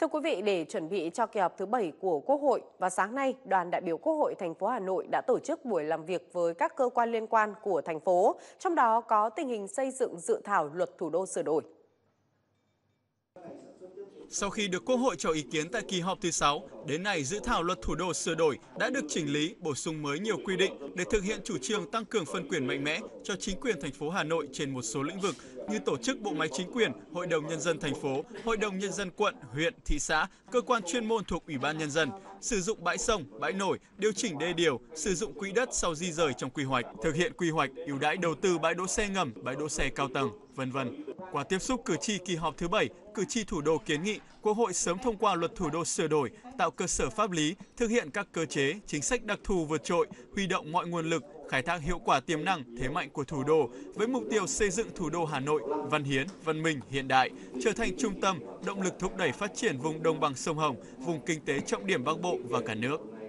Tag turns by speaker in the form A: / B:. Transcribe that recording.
A: Thưa quý vị, để chuẩn bị cho kỳ họp thứ 7 của Quốc hội, vào sáng nay, đoàn đại biểu Quốc hội thành phố Hà Nội đã tổ chức buổi làm việc với các cơ quan liên quan của thành phố, trong đó có tình hình xây dựng dự thảo luật thủ đô sửa đổi.
B: Sau khi được Quốc hội cho ý kiến tại kỳ họp thứ 6, đến nay dự thảo luật thủ đô sửa đổi đã được chỉnh lý, bổ sung mới nhiều quy định để thực hiện chủ trương tăng cường phân quyền mạnh mẽ cho chính quyền thành phố Hà Nội trên một số lĩnh vực như tổ chức bộ máy chính quyền, Hội đồng Nhân dân thành phố, Hội đồng Nhân dân quận, huyện, thị xã, cơ quan chuyên môn thuộc Ủy ban Nhân dân, sử dụng bãi sông, bãi nổi, điều chỉnh đê điều, sử dụng quỹ đất sau di rời trong quy hoạch, thực hiện quy hoạch, ưu đãi đầu tư bãi đỗ xe ngầm, bãi đỗ xe cao tầng, v.v. Qua tiếp xúc cử tri kỳ họp thứ 7, cử tri thủ đô kiến nghị Quốc hội sớm thông qua luật thủ đô sửa đổi, tạo cơ sở pháp lý, thực hiện các cơ chế, chính sách đặc thù vượt trội, huy động mọi nguồn lực, khai thác hiệu quả tiềm năng, thế mạnh của thủ đô với mục tiêu xây dựng thủ đô Hà Nội văn hiến, văn minh, hiện đại, trở thành trung tâm, động lực thúc đẩy phát triển vùng đồng bằng sông Hồng, vùng kinh tế trọng điểm Bắc Bộ và cả nước.